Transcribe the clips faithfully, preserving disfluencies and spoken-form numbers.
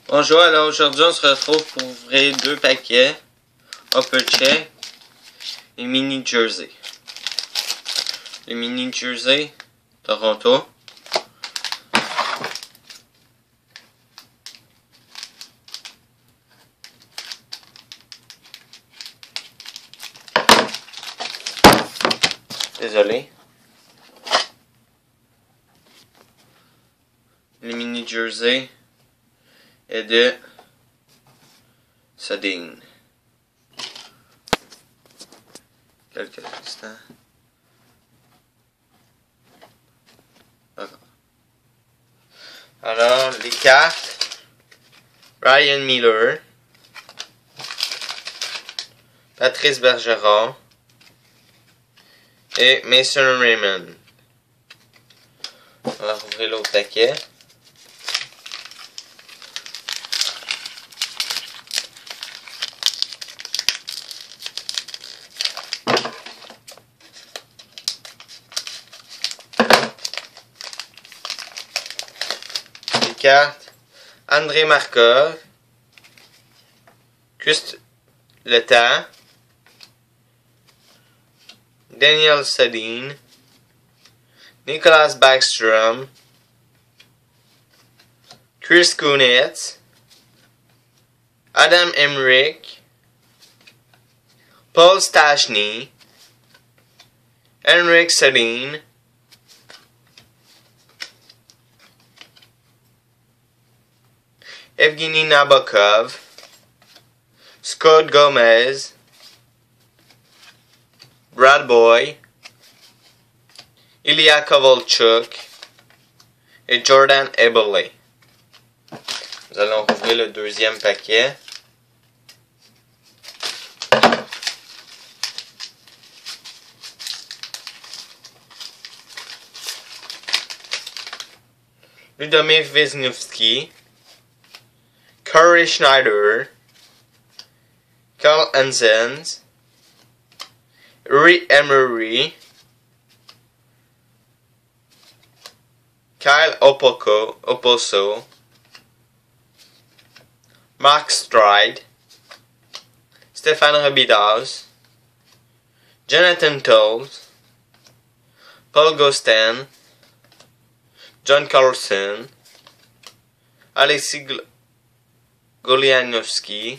Bonjour, alors aujourd'hui on se retrouve pour ouvrir deux paquets O-Pee-Chee et mini jersey. Les mini jersey Toronto. Désolé. Les mini jersey et de Sundin. Quelques instants. D'accord. Alors, les cartes. Ryan Miller. Patrice Bergeron. Et Mason Raymond. On va ouvrir l'autre paquet. Carte André Markov, Juste le temps, Daniel Sundin, Nicholas Backstrom, Chris Kunitz, Adam Emmerich, Paul Stastny, Henrik Sedin, Evgeny Nabokov, Scott Gomez, Brad Boy, Ilya Kovalchuk et Jordan Eberle. Nous allons ouvrir le deuxième paquet. Ludomir Wisniewski, Corey Schneider, Carl Hansen, Uri Emery, Kyle Opoko, Oposo, Mark Stride, Stéphane Robidas, Jonathan Tolles, Paul Gostin, John Carlson, Alexis Golianowski,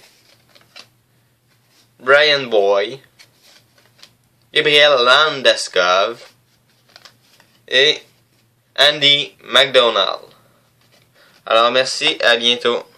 Brian Boy, Gabriel Landeskog et Andy McDonald. Alors merci, à bientôt.